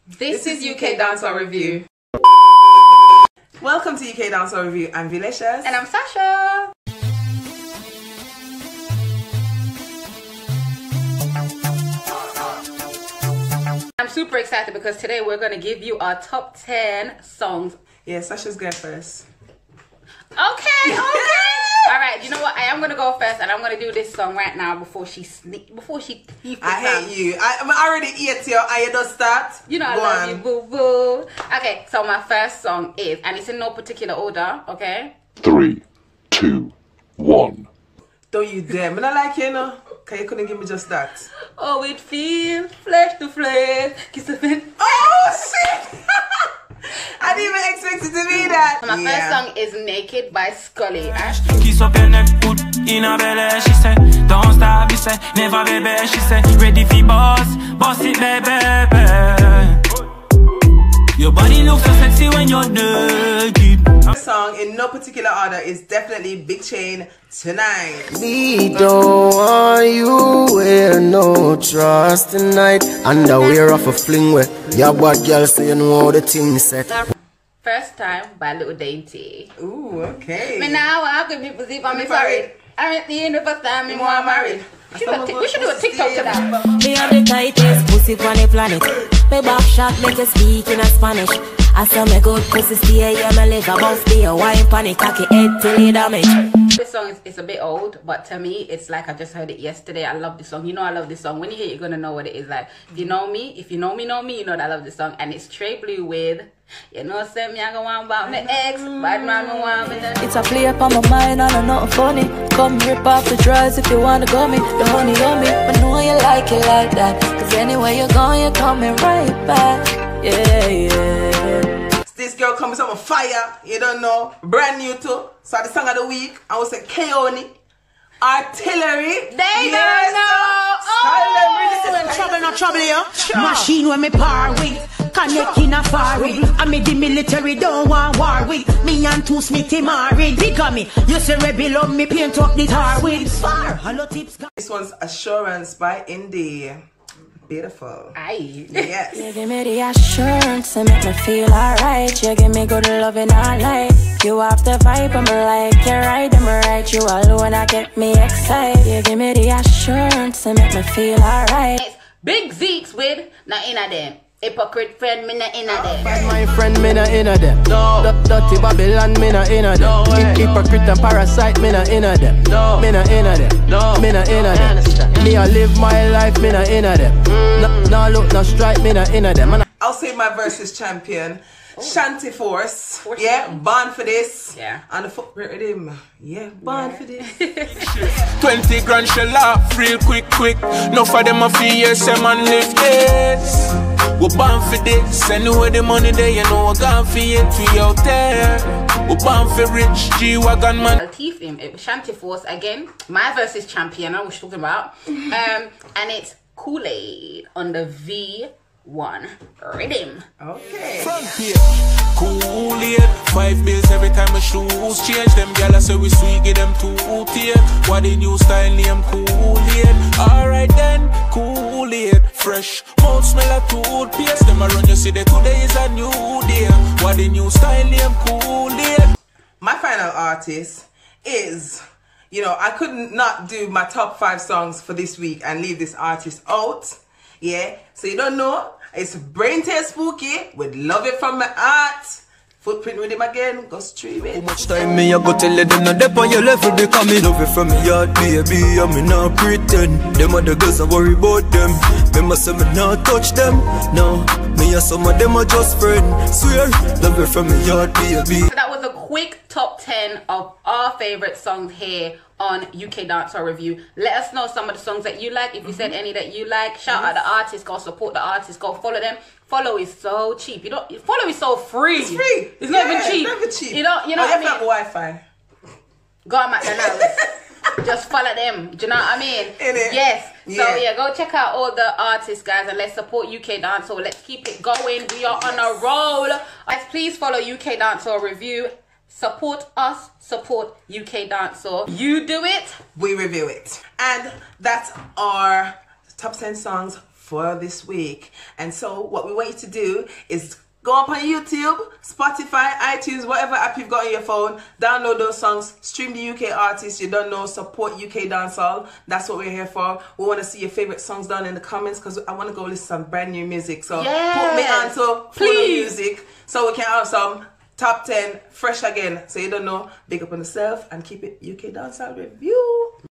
This is UK Dancehall Review. Welcome to UK Dancehall Review. I'm Vilicious. And I'm Sasha. I'm super excited because today we're going to give you our top 10 songs. Yeah, Sasha's going first. Okay. Alright, you know what? I am going to go first and I'm going to do this song right now before she I hate you. I'm already ate you and you don't start. You know I love you, boo boo. Okay, so my first song is, and it's in no particular order, okay? 3, 2, 1. Don't you dare. I don't like you, know. Because you couldn't give me just that. Oh, it feels flesh to flesh. Kiss a fin. Oh, shit! I didn't even expect it to be that. My first song is Naked by Scully. Kiss up your neck, put in a belly, she said. Don't stop, she said. Never, baby, she said. Ready for boss it, baby. Your body looks so sexy when you're naked. This song, in no particular order, is definitely Big Chain, Tonight. We don't want you wear no trust tonight. Underwear off a fling with your bad girl, so you know how the thing set. First Time by Little Dainty. Ooh, okay. Me now I could be busy for me sorry. I'm at the end of the time me more married. We should do a TikTok to that. Me have the tightest pussy on the planet. Me back shot make you speak in a Spanish. I saw me good pussy stay here, my leg above the wine panic, cocky head till it damage. This song is a bit old, but to me, it's like I just heard it yesterday. I love this song. You know I love this song. When you hear it, you're gonna know what it is like. If you know me, you know that I love this song. And it's Trey Blue with, you know, say me I go on about my ex, bad man me want me. It's a play up on my mind and I'm not funny. Come rip off the drawers if you wanna go me. The honey on me, but know you like it like that. Cause anywhere you're going, you're coming right back. Yeah. This girl comes on fire, you don't know. Brand new too. So the song of the week, I was say Keone, Artillery. They don't know. Trouble, no trouble, yo. Machine when me par with, connecting a far with. I mean the military don't want war with. Me and two Smithy married. Because me, you say rebel on me, paint up the tar with. Far, hello tips. This one's Assurance by Indie. Beautiful. Aye. Yes. You give me the assurance and make me feel alright. You give me good loving all night. You have the vibe, I'm like, you're right, I'm right. You alone, I get me excited. You give me the assurance and make me feel alright. It's Big Zeeks with Not Inna Them. Hypocrite friend, me not inna them. My friend, me not inna them. No. Dirty Babylon, me not inna them. No hypocrite and parasite, me not inna them. No. Me not inna them. No. Me not inna them. Me I live my life, me not inna them. No look, no strike, me not inna them. I'll say my versus champion. Shanty Force. Force Yeah, Young. born for this. Yeah. And the footprint with him. Yeah, born for this. 20 grand shell off real quick. No for them a few years, say man live this. We're born for this. Anyway the money there, you know we're gone for it. We out there. We're born for rich G-Wagon man. Teeth him. Shanty Force again. My versus champion, I was talking about. And it's Kool-Aid on the V1 rhythm. Okay. Front page, Kool-Aid. 5 bills every time my shoes change. Them gala say we sweet, give them 2 tier. What the new style name Kool-Aid. Alright then, Kool-Aid. Fresh, mouth smell of toothpaste. Them a run you see that today is a new day. What the new style name Kool-Aid. My final artist is, you know, I couldn't not do my top 5 songs for this week and leave this artist out. Yeah, so you don't know, it's Brain Taste Spooky with Love It From My Heart. Footprint with him again, go stream it. How much time me I go tell them not dep on your level because me love it from me heart, baby, and me not pretend. Them other girls I worry about them. Me must say me not touch them. No, me and some of them are just friends. Swear, love it from me heart, baby. So that was a quick top 10 of our favorite songs here on UK Dancehall Review. Let us know some of the songs that you like. If you said any that you like, shout out the artists, go support the artists, go follow them. Follow is so cheap. You don't follow is so free. It's free. It's not even cheap. Never cheap. You know what I mean? Have Wi-Fi. Go on McDonald's. Just follow them. Do you know what I mean? Innit? Yes. Yeah. So yeah, go check out all the artists, guys, and let's support UK Dancehall. Let's keep it going. We are on a roll. Guys, please follow UK Dancehall Review. Support us, support UK Dancehall. You do it, we review it. And that's our top 10 songs for this week. And so what we want you to do is go up on YouTube, Spotify, iTunes, whatever app you've got on your phone, download those songs, stream the UK artists you don't know, support UK dancehall. That's what we're here for. We want to see your favorite songs down in the comments because I want to go listen to some brand new music. So put me on to please music so we can have some top 10 fresh again. So you don't know, big up on yourself and keep it UK dancehall review.